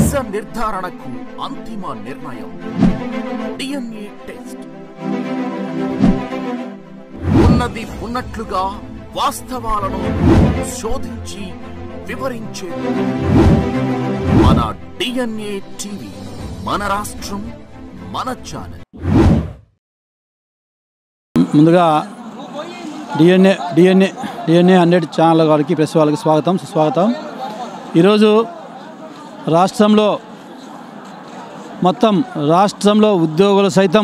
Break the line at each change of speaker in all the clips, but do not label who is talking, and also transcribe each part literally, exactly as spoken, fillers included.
నిజ నిర్ధారణకు అంతిమ నిర్ణయం డిఎన్ఏ టెస్ట్. ఉన్నది ఉన్నట్లుగా వాస్తవాలను శోధించి వివరించే మన డిఎన్ఏ టీవీ, మన రాష్ట్రం, మన ఛానల్.
ముందుగా DNA DNA DNA hundred channel వారికి, ప్రెస్ వాళ్ళకి స్వాగతం, సుస్వాగతం. ఈరోజు రాష్ట్రంలో మొత్తం రాష్ట్రంలో ఉద్యోగులు సైతం,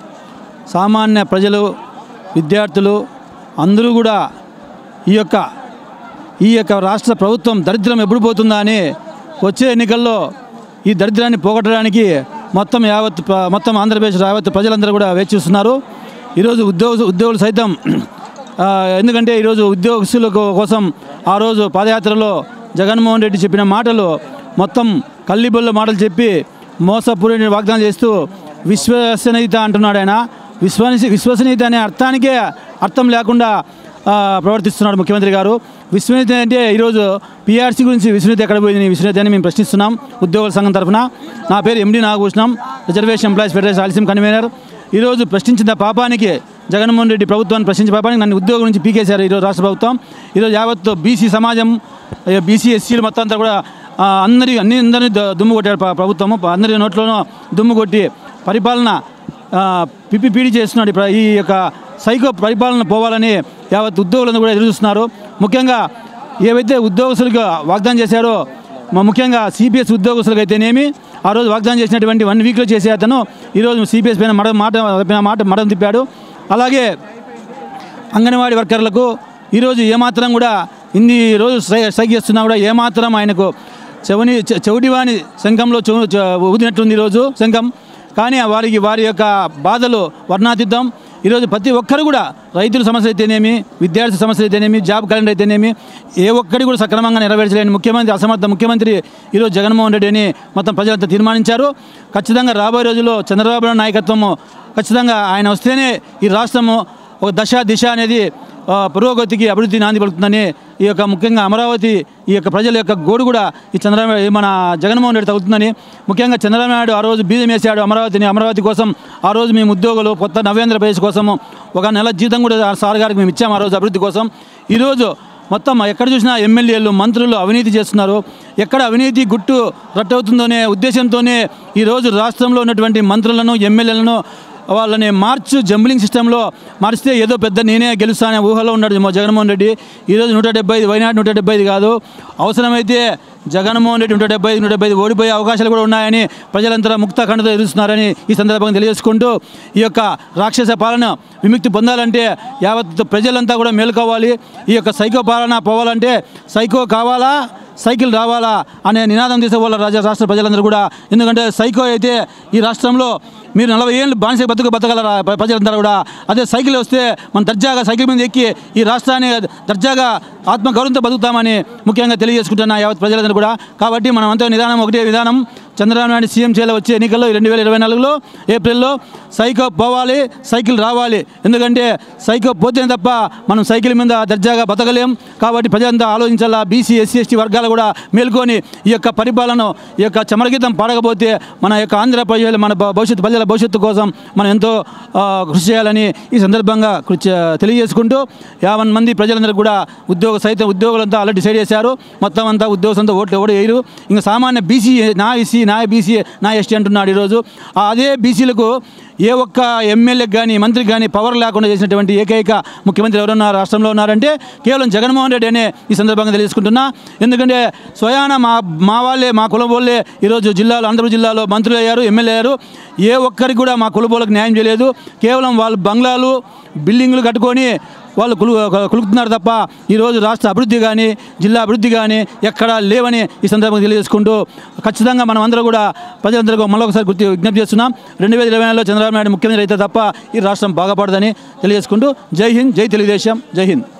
సామాన్య ప్రజలు, విద్యార్థులు అందరూ కూడా ఈ యొక్క ఈ యొక్క రాష్ట్ర ప్రభుత్వం దరిద్రం ఎప్పుడు పోతుందా అని వచ్చే ఎన్నికల్లో ఈ దరిద్రాన్ని పోగొట్టడానికి మొత్తం యావత్ మొత్తం ఆంధ్రప్రదేశ్ యావత్ ప్రజలందరూ కూడా వేచి చూస్తున్నారు. ఈరోజు ఉద్యోగ ఉద్యోగులు సైతం, ఎందుకంటే ఈరోజు ఉద్యోగస్తుల కోసం ఆ రోజు పాదయాత్రలో జగన్మోహన్ రెడ్డి చెప్పిన మాటలు మొత్తం కల్లిబొల్ల మాటలు చెప్పి మోసపూరిత వాగ్దానం చేస్తూ విశ్వసనీయత అంటున్నాడు. ఆయన విశ్వస విశ్వసనీయత అనే అర్థానికే అర్థం లేకుండా ప్రవర్తిస్తున్నాడు ముఖ్యమంత్రి గారు. విశ్వనీయత అంటే ఈరోజు పీఆర్సీ గురించి విశ్వనీయత ఎక్కడ పోయింది, విశ్వనీయత అని మేము ప్రశ్నిస్తున్నాం ఉద్యోగుల సంఘం తరఫున. నా పేరు MD Nagabhushanam, reservation employees federation Rayalaseema convener. ఈరోజు ప్రశ్నించిన పాపానికి, జగన్మోహన్ రెడ్డి ప్రభుత్వాన్ని ప్రశ్నించిన పాపానికి నన్ను ఉద్యోగం నుంచి పీకేశారు ఈరోజు రాష్ట్ర ప్రభుత్వం. ఈరోజు యావత్ బీసీ సమాజం, బీసీ ఎస్సీలు మొత్తం అంతా కూడా అందరి అన్ని అందరినీ దుమ్ము కొట్టాడు ప్రభుత్వము. అందరి నోట్లోనూ దుమ్ము కొట్టి పరిపాలన పిప్పి పీడి చేస్తున్నాడు. ఈ యొక్క సైకో పరిపాలన పోవాలని యావత్ ఉద్యోగులను కూడా ఎదురుస్తున్నారు. ముఖ్యంగా ఏవైతే ఉద్యోగస్తులకు వాగ్దానం చేశారో, ముఖ్యంగా సిపిఎస్ ఉద్యోగస్తులకు అయితేనేమి ఆ రోజు వాగ్దానం చేసినటువంటి వన్ వీక్లో చేసే అతను ఈరోజు సిపిఎస్ పైన మడ మాట మాట మడం తిప్పాడు. అలాగే అంగన్వాడీ వర్కర్లకు ఈరోజు ఏమాత్రం కూడా ఇన్ని రోజు స్ట్రైక్ చేస్తున్నా కూడా ఏమాత్రం ఆయనకు చెవుని చెవిటివాణి శంఖంలో ఊదినట్టుంది ఈరోజు శంఖం. కానీ వారికి వారి యొక్క బాధలు వర్ణాతీతం. ఈరోజు ప్రతి ఒక్కరు కూడా రైతుల సమస్యలు అయితేనేమి, విద్యార్థి సమస్యలు అయితేనేమి, జాబ్ క్యాలెండర్ అయితేనేమి ఏ ఒక్కటి కూడా సక్రమంగా నెరవేర్చలేని ముఖ్యమంత్రి, అసమర్థ ముఖ్యమంత్రి ఈరోజు జగన్మోహన్ రెడ్డి అని మొత్తం ప్రజలంతా తీర్మానించారు. ఖచ్చితంగా రాబోయే రోజుల్లో చంద్రబాబు నాయుడు నాయకత్వము, ఖచ్చితంగా ఆయన వస్తేనే ఈ రాష్ట్రము ఒక దశ దిశ అనేది పురోగతికి, అభివృద్ధి నాంది పలుకుతుందని ఈ యొక్క ముఖ్యంగా అమరావతి ఈ యొక్క ప్రజల యొక్క గోడు కూడా ఈ చంద్రబాబు మన జగన్మోహన్ రెడ్డి తగ్గుతుందని. ముఖ్యంగా చంద్రబాబు నాయుడు ఆ రోజు బీజం వేసాడు అమరావతిని. అమరావతి కోసం ఆ రోజు మేము ఉద్యోగులు కొత్త నవేంద్రప్రదేశ్ కోసము ఒక నెల జీతం కూడా సార్ గారికి మేము ఇచ్చాము ఆ రోజు అభివృద్ధి కోసం. ఈరోజు మొత్తం ఎక్కడ చూసినా ఎమ్మెల్యేలు, మంత్రులు అవినీతి చేస్తున్నారు. ఎక్కడ అవినీతి గుట్టు రట్టవుతుందనే ఉద్దేశంతోనే ఈరోజు రాష్ట్రంలో ఉన్నటువంటి మంత్రులను, ఎమ్మెల్యేలను వాళ్ళని మార్చు జంబ్లింగ్ సిస్టంలో మారిస్తే ఏదో పెద్ద నేనే గెలుస్తానే ఊహలో ఉన్నాడు జగన్మోహన్ రెడ్డి. ఈరోజు నూట డెబ్బై ఐదు వైనాడు నూట డెబ్బై ఐదు కాదు, అవసరమైతే జగన్మోహన్ రెడ్డి నూట డెబ్బై ఐదు నూట డెబ్బై ఐదు ఓడిపోయే అవకాశాలు కూడా ఉన్నాయని ప్రజలంతా ముక్త ఖండతో ఎదురుస్తున్నారని ఈ సందర్భంగా తెలియజేసుకుంటూ, ఈ యొక్క రాక్షస పాలన విముక్తి పొందాలంటే యావత్ ప్రజలంతా కూడా మేలుకోవాలి. ఈ యొక్క సైకో పాలన పోవాలంటే సైకో కావాలా, సైకిల్ రావాలా అనే నినాదం తీసుకోవాలి రాజా రాష్ట్ర ప్రజలందరూ కూడా. ఎందుకంటే సైకో అయితే ఈ రాష్ట్రంలో మీరు నలభై ఏళ్ళు బానిస బతుకు బతకగలరా ప్రజలందరూ కూడా. అదే సైకిల్ వస్తే మనం దర్జాగా సైకిల్ మీద ఎక్కి ఈ రాష్ట్రాన్ని దర్జాగా ఆత్మగౌరవంతో బతుకుతామని ముఖ్యంగా తెలియజేసుకుంటున్నా యావత్ ప్రజలందరూ కూడా. కాబట్టి మనం అంతా నిదానం ఒకటే విధానం. చంద్రబాబు నాయుడు సీఎం చేయాలి వచ్చే ఎన్నికల్లో రెండు వేల ఇరవై నాలుగులో ఏప్రిల్లో సైకో పోవాలి, సైకిల్ రావాలి. ఎందుకంటే సైకో పోతేనే తప్ప మనం సైకిల్ మీద దర్జాగా బతకలేం. కాబట్టి ప్రజలంతా ఆలోచించాలా. బీసీ ఎస్సీ ఎస్టీ వర్గాలు కూడా మేల్కొని ఈ యొక్క పరిపాలన, ఈ యొక్క చమరగీతం పాడకపోతే మన యొక్క ఆంధ్ర ప్రజలు, మన భవిష్యత్తు ప్రజల భవిష్యత్తు కోసం మనం ఎంతో కృషి చేయాలని ఈ సందర్భంగా కృషి తెలియజేసుకుంటూ, యావన్ మంది ప్రజలందరూ కూడా ఉద్యోగ సైతం ఉద్యోగులంతా ఆల్రెడీ డిసైడ్ చేశారు. మొత్తం అంతా ఉద్యోగంతో ఓట్లు ఎవరు వేయరు. ఇంకా సామాన్య బీసీ, నా ఎస్సీ, నా బీసీ, నా ఎస్టీ అంటున్నాడు ఈరోజు. అదే బీసీలకు ఏ ఒక్క ఎమ్మెల్యేకి కానీ, మంత్రికి కానీ పవర్ లేకుండా చేసినటువంటి ఏకైక ముఖ్యమంత్రి ఎవరున్నారు రాష్ట్రంలో ఉన్నారంటే కేవలం జగన్మోహన్ రెడ్డి అనే ఈ సందర్భంగా తెలియజేసుకుంటున్నా. ఎందుకంటే స్వయాన మా మా వాళ్ళే, మా కులం వాళ్ళే ఈరోజు జిల్లాలో, ఆంధ్ర జిల్లాలో మంత్రులు అయ్యారు, ఎమ్మెల్యే అయ్యారు. ఏ ఒక్కరికి కూడా మా కులపోలకు న్యాయం చేయలేదు. కేవలం వాళ్ళు బంగ్లాలు, బిల్డింగ్లు కట్టుకొని వాళ్ళు కులు కులుకుతున్నారు తప్ప ఈరోజు రాష్ట్ర అభివృద్ధి కానీ, జిల్లా అభివృద్ధి కానీ ఎక్కడా లేవని ఈ సందర్భంగా తెలియజేసుకుంటూ, ఖచ్చితంగా మనం అందరూ కూడా ప్రజలందరూ మళ్ళొకసారి గుర్తు విజ్ఞప్తి చేస్తున్నాం. రెండు వేల ఇరవై నాలుగులో చంద్రబాబు నాయుడు ముఖ్యమంత్రి అయితే తప్ప ఈ రాష్ట్రం బాగుపడదని తెలియజేసుకుంటూ, జై హింద్, జై తెలుగుదేశం, జై హింద్.